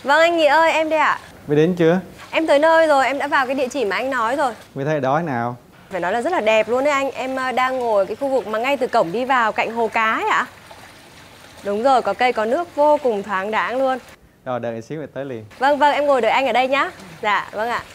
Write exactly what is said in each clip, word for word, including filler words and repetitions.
Vâng anh Nghị ơi, em đây ạ. Mới đến chưa? Em tới nơi rồi, em đã vào cái địa chỉ mà anh nói rồi. Mới thấy đói nào? Phải nói là rất là đẹp luôn đấy anh. Em đang ngồi cái khu vực mà ngay từ cổng đi vào cạnh hồ cá ấy ạ. Đúng rồi, có cây có nước vô cùng thoáng đãng luôn. Rồi đợi xíu rồi tới liền. Vâng vâng, em ngồi đợi anh ở đây nhá. Dạ, vâng ạ.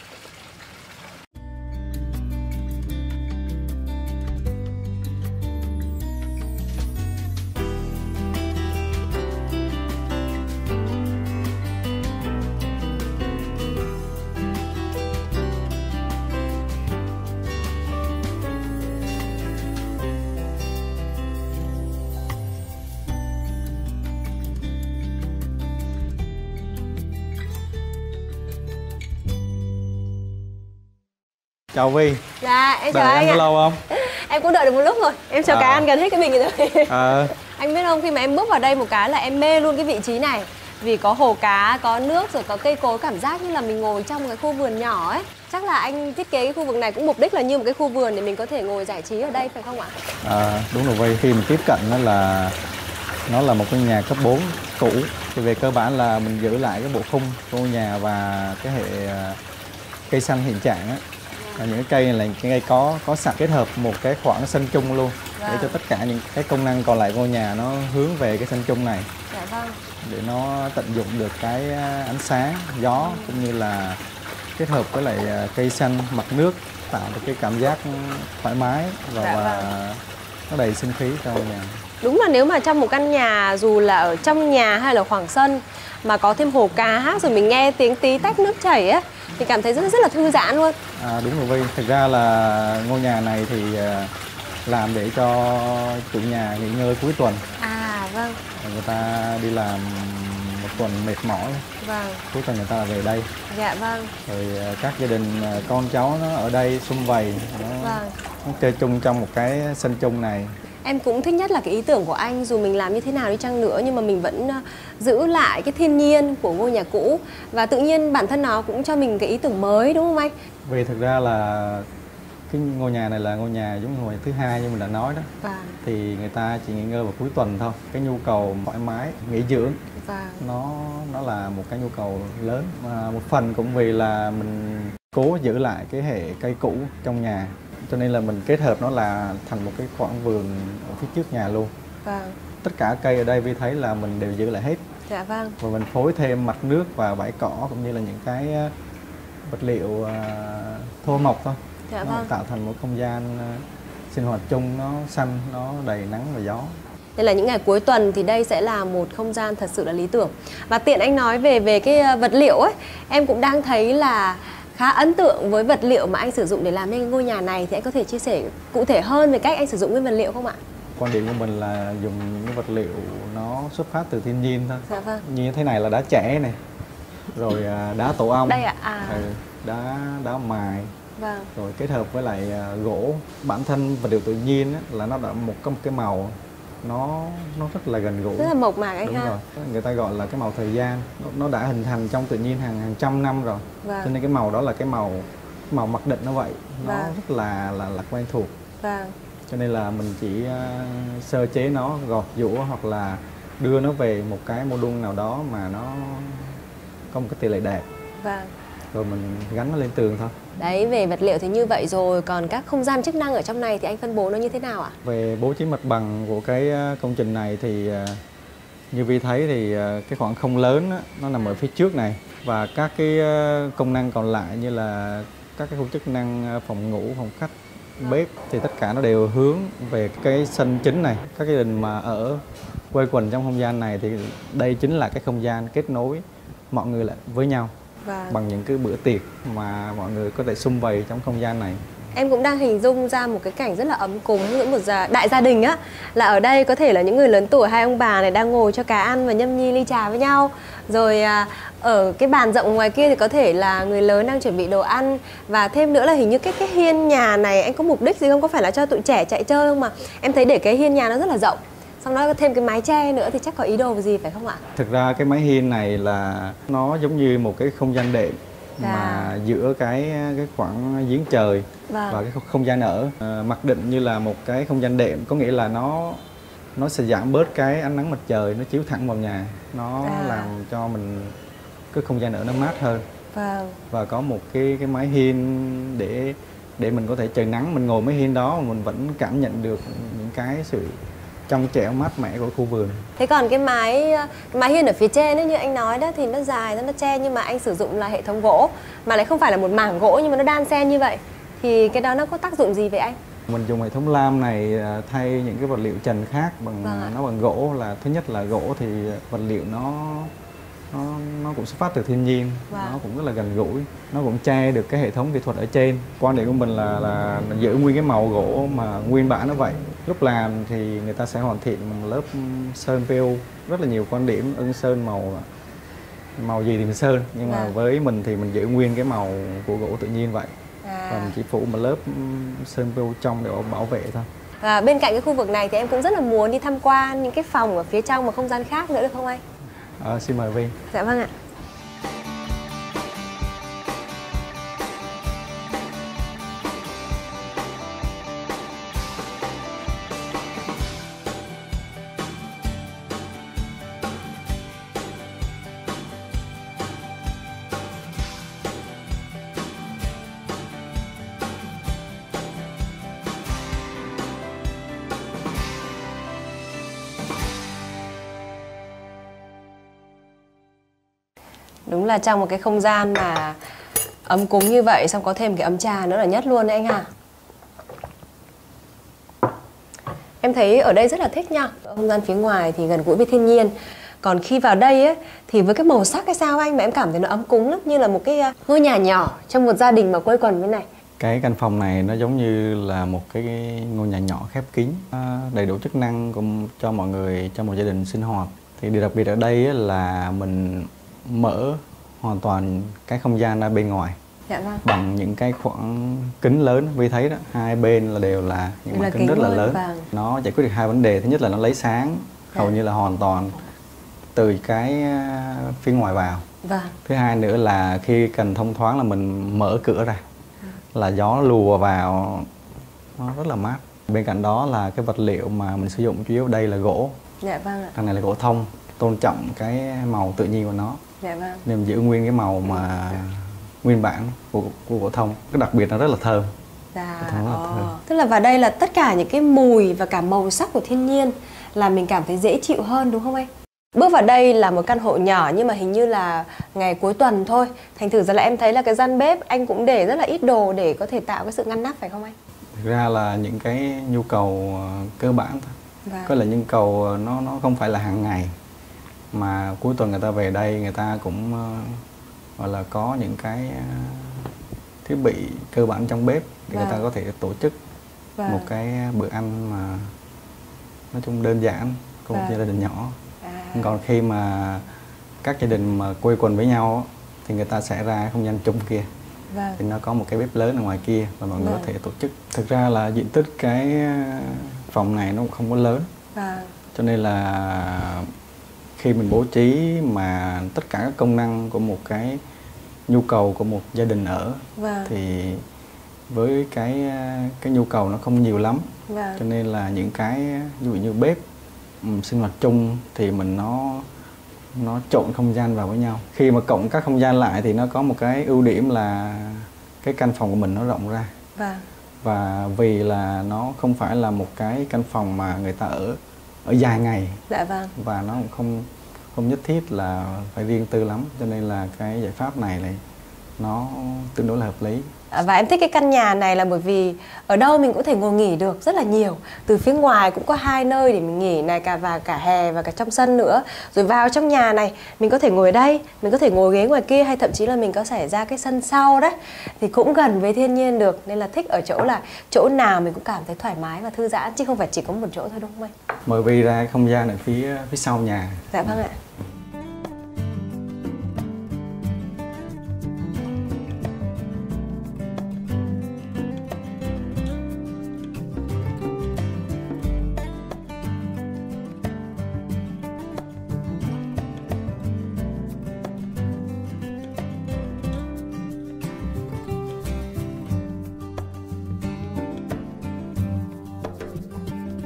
Chào Vi. Dạ, em chào đợi anh em có ạ. lâu không? Em cũng đợi được một lúc rồi. Em chờ À. cá ăn gần hết cái bình rồi. Ờ. Anh biết không, khi mà em bước vào đây một cái là em mê luôn cái vị trí này. Vì có hồ cá, có nước rồi có cây cối, cảm giác như là mình ngồi trong một cái khu vườn nhỏ ấy. Chắc là anh thiết kế cái khu vực này cũng mục đích là như một cái khu vườn để mình có thể ngồi giải trí ở đây phải không ạ? À, đúng rồi Vi, khi mình tiếp cận nó là nó là một cái nhà cấp bốn cũ. Thì về cơ bản là mình giữ lại cái bộ khung của ngôi nhà và cái hệ cây xanh hiện trạng á. Và những cái cây này là những cái cây có có sẵn, kết hợp một cái khoảng sân chung luôn. Vâng. Để cho tất cả những cái công năng còn lại của ngôi nhà nó hướng về cái sân chung này. Dạ vâng. Để nó tận dụng được cái ánh sáng, gió cũng như là kết hợp với lại cây xanh, mặt nước, tạo được cái cảm giác thoải mái và, dạ vâng. và nó đầy sinh khí cho nhà. Đúng là nếu mà trong một căn nhà, dù là ở trong nhà hay là khoảng sân mà có thêm hồ cá rồi mình nghe tiếng tí tách nước chảy ấy thì cảm thấy rất rất là thư giãn luôn. À, đúng rồi Vi, thực ra là ngôi nhà này thì làm để cho chủ nhà nghỉ ngơi cuối tuần. À vâng. Người ta đi làm một tuần mệt mỏi. Vâng. Cuối tuần người ta là về đây. Dạ vâng. Rồi các gia đình con cháu nó ở đây sum vầy, nó, vâng. nó chơi chung trong một cái sân chung này. Em cũng thích nhất là cái ý tưởng của anh, dù mình làm như thế nào đi chăng nữa nhưng mà mình vẫn giữ lại cái thiên nhiên của ngôi nhà cũ. Và tự nhiên bản thân nó cũng cho mình cái ý tưởng mới đúng không anh? Vì thực ra là cái ngôi nhà này là ngôi nhà giống ngôi nhà thứ hai như mình đã nói đó. Vâng. Thì người ta chỉ nghỉ ngơi vào cuối tuần thôi. Cái nhu cầu thoải mái, nghỉ dưỡng, vâng. nó nó là một cái nhu cầu lớn. Mà một phần cũng vì là mình cố giữ lại cái hệ cây cũ trong nhà. Cho nên là mình kết hợp nó là thành một cái khoảng vườn ở phía trước nhà luôn. Vâng. Tất cả cây ở đây Vi thấy là mình đều giữ lại hết. Dạ vâng. Và mình phối thêm mặt nước và bãi cỏ cũng như là những cái vật liệu uh, thô mộc thôi. Dạ vâng. Tạo thành một không gian uh, sinh hoạt chung, nó xanh, nó đầy nắng và gió. Đây là những ngày cuối tuần thì đây sẽ là một không gian thật sự là lý tưởng. Và tiện anh nói về về cái vật liệu ấy, em cũng đang thấy là khá ấn tượng với vật liệu mà anh sử dụng để làm nên ngôi nhà này. Thì anh có thể chia sẻ cụ thể hơn về cách anh sử dụng nguyên vật liệu không ạ? Quan điểm của mình là dùng những cái vật liệu nó xuất phát từ thiên nhiên thôi. Dạ vâng. Như thế này là đá chẻ này, rồi đá tổ ong. Đây ạ? À. Ừ, đá đá mài. Vâng. Rồi kết hợp với lại gỗ. Bản thân vật liệu tự nhiên á, là nó đã một có một cái màu nó nó rất là gần gũi, rất là mộc mạc anh. Đúng ha. Rồi. Người ta gọi là cái màu thời gian, nó, nó đã hình thành trong tự nhiên hàng hàng trăm năm rồi. Vâng. Cho nên cái màu đó là cái màu cái màu mặc định nó vậy, nó vâng. rất là là là quen thuộc. Vâng. Cho nên là mình chỉ uh, sơ chế nó, gọt giũa hoặc là đưa nó về một cái mô đun nào đó mà nó có một cái tỷ lệ đẹp. Vâng. Rồi mình gắn nó lên tường thôi. Đấy, về vật liệu thì như vậy rồi, còn các không gian chức năng ở trong này thì anh phân bố nó như thế nào ạ? Về bố trí mặt bằng của cái công trình này thì như Vi thấy thì cái khoảng không lớn đó, nó nằm ở phía trước này. Và các cái công năng còn lại như là các cái khu chức năng phòng ngủ, phòng khách, bếp thì tất cả nó đều hướng về cái sân chính này. Các gia đình mà ở quây quần trong không gian này thì đây chính là cái không gian kết nối mọi người lại với nhau. Vâng. Bằng những cái bữa tiệc mà mọi người có thể sum vầy trong không gian này. Em cũng đang hình dung ra một cái cảnh rất là ấm cúng giữa một gia, đại gia đình á. Là ở đây có thể là những người lớn tuổi, hai ông bà này đang ngồi cho cá ăn và nhâm nhi ly trà với nhau. Rồi à, ở cái bàn rộng ngoài kia thì có thể là người lớn đang chuẩn bị đồ ăn. Và thêm nữa là hình như cái, cái hiên nhà này anh có mục đích gì không? Có phải là cho tụi trẻ chạy chơi không mà? Em thấy để cái hiên nhà nó rất là rộng. Xong đó thêm cái mái che nữa thì chắc có ý đồ gì phải không ạ? Thực ra cái mái hiên này là nó giống như một cái không gian đệm. Dạ. Mà giữa cái cái khoảng giếng trời. Vâng. Và cái không gian ở à, mặc định như là một cái không gian đệm, có nghĩa là nó nó sẽ giảm bớt cái ánh nắng mặt trời nó chiếu thẳng vào nhà, nó dạ. làm cho mình cái không gian ở nó mát hơn. Vâng. Và có một cái cái mái hiên để để mình có thể trời nắng mình ngồi mái hiên đó mà mình vẫn cảm nhận được những cái sự trong trẻo mát mẻ của khu vườn. Thế còn cái mái cái mái hiên ở phía trên ấy, như anh nói đó thì nó dài, nó che, nhưng mà anh sử dụng là hệ thống gỗ mà lại không phải là một mảng gỗ nhưng mà nó đan xen như vậy, thì cái đó nó có tác dụng gì vậy anh? Mình dùng hệ thống lam này thay những cái vật liệu trần khác bằng Vâng. nó bằng gỗ, là thứ nhất là gỗ thì vật liệu nó nó nó cũng xuất phát từ thiên nhiên. Vâng. Nó cũng rất là gần gũi, nó cũng che được cái hệ thống kỹ thuật ở trên. Quan điểm của mình là là giữ nguyên cái màu gỗ mà nguyên bản nó vậy. Lúc làm thì người ta sẽ hoàn thiện một lớp sơn pê u, rất là nhiều quan điểm ưng sơn màu màu gì thì sơn, nhưng mà vâng. với mình thì mình giữ nguyên cái màu của gỗ tự nhiên vậy. À. Và mình chỉ phủ một lớp sơn pê u trong để bảo vệ thôi. Và bên cạnh cái khu vực này thì em cũng rất là muốn đi tham quan những cái phòng ở phía trong và không gian khác nữa, được không anh? À, xin mời Vi. Dạ vâng ạ. Đúng là trong một cái không gian mà ấm cúng như vậy, xong có thêm cái ấm trà nữa là nhất luôn đấy anh à. Em thấy ở đây rất là thích nha. Không gian phía ngoài thì gần gũi với thiên nhiên. Còn khi vào đây ấy, thì với cái màu sắc hay sao anh mà em cảm thấy nó ấm cúng lắm, như là một cái ngôi nhà nhỏ trong một gia đình mà quây quần bên này. Cái căn phòng này nó giống như là một cái ngôi nhà nhỏ khép kín, đầy đủ chức năng cũng cho mọi người, cho một gia đình sinh hoạt. Thì điều đặc biệt ở đây là mình mở hoàn toàn cái không gian ra bên ngoài. Dạ vâng. Bằng những cái khoảng kính lớn, vì thấy đó, hai bên là đều là những khoảng kính rất là lớn. Vâng. Nó giải quyết được hai vấn đề. Thứ nhất là nó lấy sáng dạ. hầu như là hoàn toàn từ cái phía ngoài vào. Vâng. Thứ hai nữa là khi cần thông thoáng là mình mở cửa ra, là gió lùa vào, nó rất là mát. Bên cạnh đó là cái vật liệu mà mình sử dụng chủ yếu ở đây là gỗ. Dạ vâng ạ. Thằng này là gỗ thông, tôn trọng cái màu tự nhiên của nó. Dạ vâng. Nên mình giữ nguyên cái màu mà nguyên bản của, của gỗ thông. Cái đặc biệt nó rất là thơm. Dạ. Rất là thơm. Tức là vào đây là tất cả những cái mùi và cả màu sắc của thiên nhiên là mình cảm thấy dễ chịu hơn, đúng không anh? Bước vào đây là một căn hộ nhỏ nhưng mà hình như là ngày cuối tuần thôi. Thành thử ra là em thấy là cái gian bếp anh cũng để rất là ít đồ để có thể tạo cái sự ngăn nắp, phải không anh? Thực ra là những cái nhu cầu cơ bản thôi. Vâng. Có là nhu cầu nó nó không phải là hàng ngày, mà cuối tuần người ta về đây người ta cũng uh, gọi là có những cái uh, thiết bị cơ bản trong bếp để vâng. người ta có thể tổ chức vâng. một cái bữa ăn mà nói chung đơn giản của vâng. một gia đình nhỏ. À. Còn khi mà các gia đình mà quây quần với nhau thì người ta sẽ ra không gian chung kia. Vâng. Thì nó có một cái bếp lớn ở ngoài kia và mọi người vâng. có thể tổ chức. Thực ra là diện tích cái phòng này nó cũng không có lớn. Vâng. Cho nên là khi mình bố trí mà tất cả các công năng của một cái nhu cầu của một gia đình ở vâng. thì với cái cái nhu cầu nó không nhiều lắm. Vâng. Cho nên là những cái ví dụ như bếp um, sinh hoạt chung thì mình nó nó trộn không gian vào với nhau. Khi mà cộng các không gian lại thì nó có một cái ưu điểm là cái căn phòng của mình nó rộng ra. Vâng. Và vì là nó không phải là một cái căn phòng mà người ta ở ở dài ngày. Dạ vâng. Và nó cũng không không nhất thiết là phải riêng tư lắm, cho nên là cái giải pháp này này nó tương đối là hợp lý. Và em thích cái căn nhà này là bởi vì ở đâu mình cũng có thể ngồi nghỉ được rất là nhiều. Từ phía ngoài cũng có hai nơi để mình nghỉ này, cả và cả hè và cả trong sân nữa. Rồi vào trong nhà này mình có thể ngồi ở đây, mình có thể ngồi ghế ngoài kia, hay thậm chí là mình có thể ra cái sân sau đấy, thì cũng gần với thiên nhiên được. Nên là thích ở chỗ là chỗ nào mình cũng cảm thấy thoải mái và thư giãn, chứ không phải chỉ có một chỗ thôi, đúng không anh? Mời Vi ra không gian ở phía phía sau nhà. Dạ vâng ạ.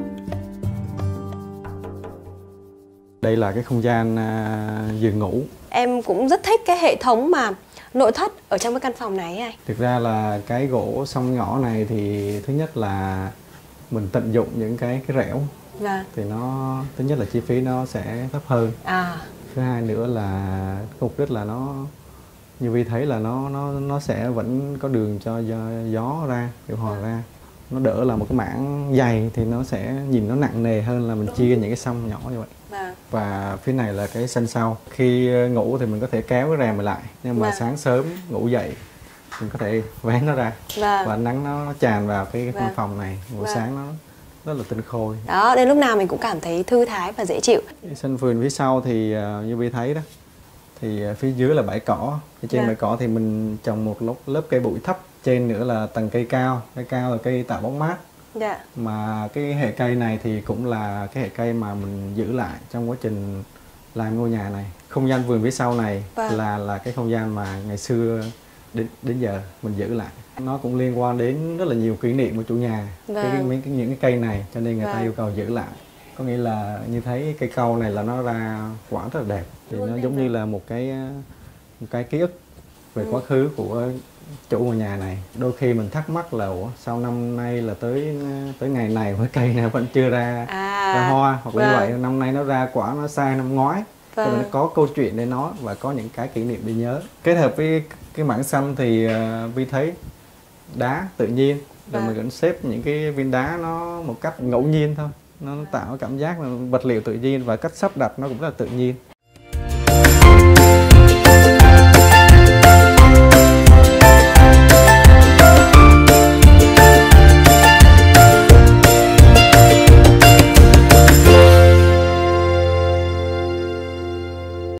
Đây là cái không gian uh, giường ngủ. em cũng rất thích cái hệ thống mà nội thất ở trong cái căn phòng này anh. Thực ra là cái gỗ song ngõ này thì thứ nhất là mình tận dụng những cái cái rẽo. Vâng. Thì nó thứ nhất là chi phí nó sẽ thấp hơn. À. Thứ hai nữa là mục đích là nó như Vi thấy là nó nó nó sẽ vẫn có đường cho gió, gió ra, điều hòa ra. Nó đỡ là một cái mảng dày thì nó sẽ nhìn nó nặng nề hơn là mình chia những cái song nhỏ như vậy. Vâng. Và phía này là cái sân sau. Khi ngủ thì mình có thể kéo cái rèm lại, nhưng mà Vâng. sáng sớm ngủ dậy mình có thể vén nó ra. Vâng. Và nắng nó tràn vào cái căn Vâng. phòng này, buổi Vâng. sáng nó rất là tinh khôi. Đó, đến lúc nào mình cũng cảm thấy thư thái và dễ chịu. Sân vườn phía sau thì uh, như Vi thấy đó, thì uh, phía dưới là bãi cỏ. Phía trên Dạ. bãi cỏ thì mình trồng một lớp, lớp cây bụi thấp. Trên nữa là tầng cây cao. Cây cao là cây tạo bóng mát. Dạ. Mà cái hệ cây này thì cũng là cái hệ cây mà mình giữ lại trong quá trình làm ngôi nhà này. Không gian vườn phía sau này Vâng. là là cái không gian mà ngày xưa đến đến giờ mình giữ lại. Nó cũng liên quan đến rất là nhiều kỷ niệm của chủ nhà. Vâng. Cái, cái, cái những cái cây này cho nên người Vâng. ta yêu cầu giữ lại. Có nghĩa là như thấy cây cau này là nó ra quả rất là đẹp. Thì nó giống như là một cái một cái ký ức về Ừ. quá khứ của chủ ngôi nhà này. Đôi khi mình thắc mắc là ủa sau năm nay là tới tới ngày này với cây này vẫn chưa ra, À. ra hoa, hoặc là như Vâng. vậy năm nay nó ra quả nó sai năm ngoái. Cho nên Vâng. nó có câu chuyện để nói và có những cái kỷ niệm để nhớ. Kết hợp với cái mảng xanh thì uh, Vi thấy đá tự nhiên. Rồi Vâng. mình vẫn xếp những cái viên đá nó một cách ngẫu nhiên thôi. Nó tạo cảm giác là vật liệu tự nhiên và cách sắp đặt nó cũng rất là tự nhiên.